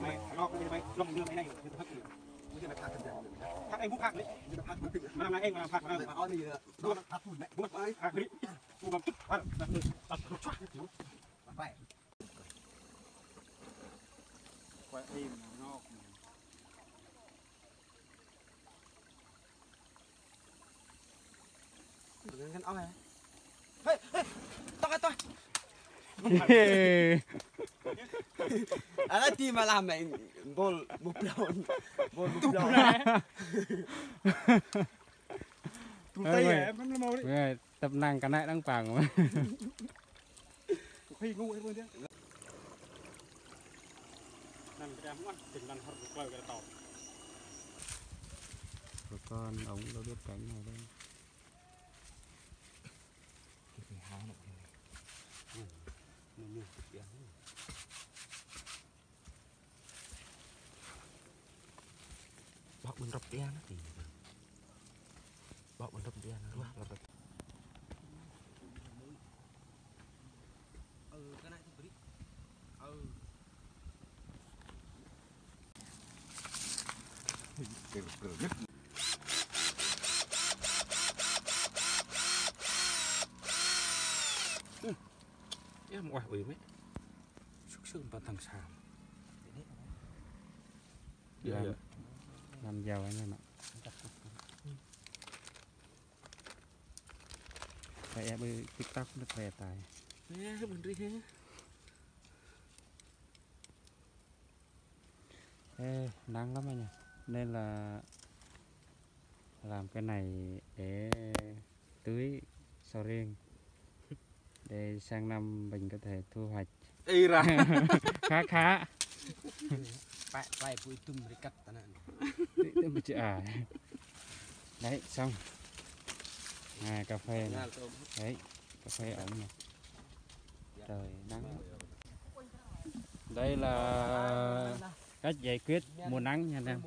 mày lo cái mày lồng đưa cái này người ta phát phát em cũng phát đấy mà làm em làm phát mà nói gì nữa nó phát phun mẹ muốn phải phát đi phun bằng chút phát tập choát phải quay im nó cái áo này hey tôi à tí mà làm này bol một lon tụi tay em nó mau đấy tập năng cái này đang phẳng mà khi ngu hết luôn chứ nằm cái em ăn chỉnh nằm hở lời cái tàu con ống đâu biết cánh này đây bọc bên rập đen thì bọc bên rập đen nó cái này thì em ngoài ủy mấy sức sương và thằng sàm làm giàu anh em ạ phải em ơi tiktok nó về tài mình đi thế ê nắng lắm anh nhỉ nên là làm cái này để tưới sầu riêng để sang năm mình có thể thu hoạch y ra khá phải vui tum để cắt ta nè đấy xong cà phê này. Đấy cà phê ống này trời nắng đây là cách giải quyết mùa nắng nha anh em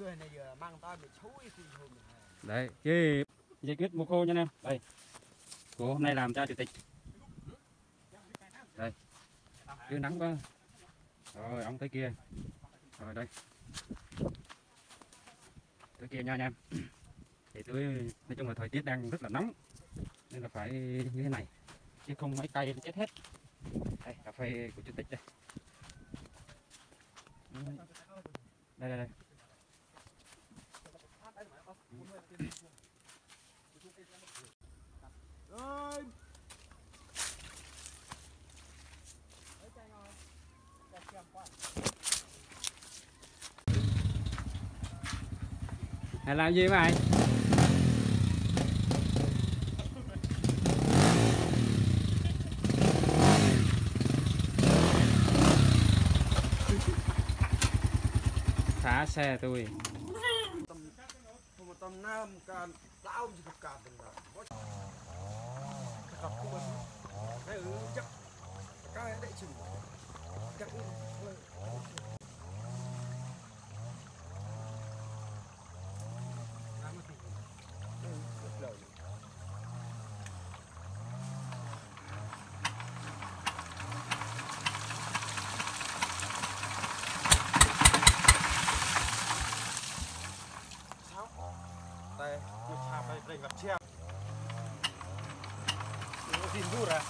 đấy cái giải quyết mùa khô nha anh em đây cô hôm nay làm cho chủ tịch đây cứ nắng quá rồi ông tới kia rồi đây tới kia nha anh em thì tôi nói chung là thời tiết đang rất là nóng nên là phải như thế này chứ không mấy cây nó chết hết đây cà phê của chủ tịch đây đây Mày làm gì mày? Thả xe tôi. Tầm nam can lão gì cả từng là cặp của mình cái chắc cái đại chừng chắc đây tôi chạm đây gặp treo nó xin rút ra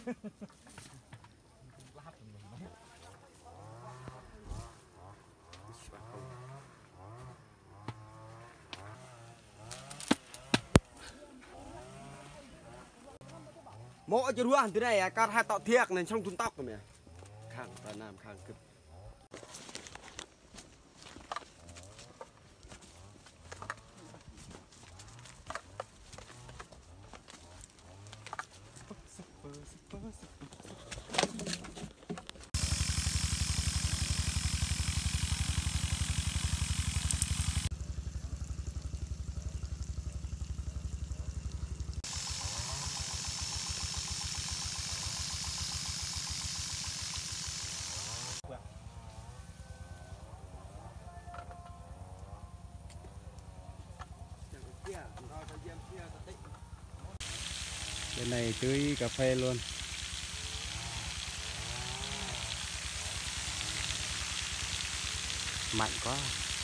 mỗi cho đua từ này cắt hai tạo thiệt này trong thun tóc rồi mẹ khang ta nam khang cực Bên này tưới cà phê luôn. Mạnh quá.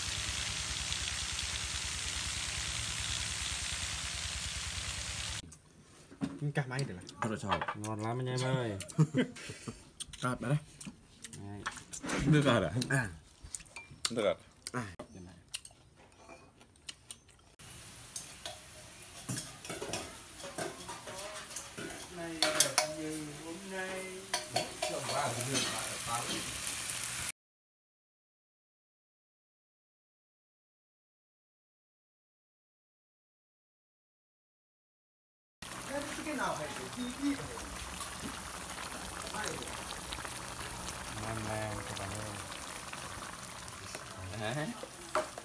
Cả máy được Thật là chào. Ngon lắm anh em ơi. Cắt đấy. Đấy. Đưa cắt à? Đưa cắt. Bên này. Ngon lành các bạn ơi.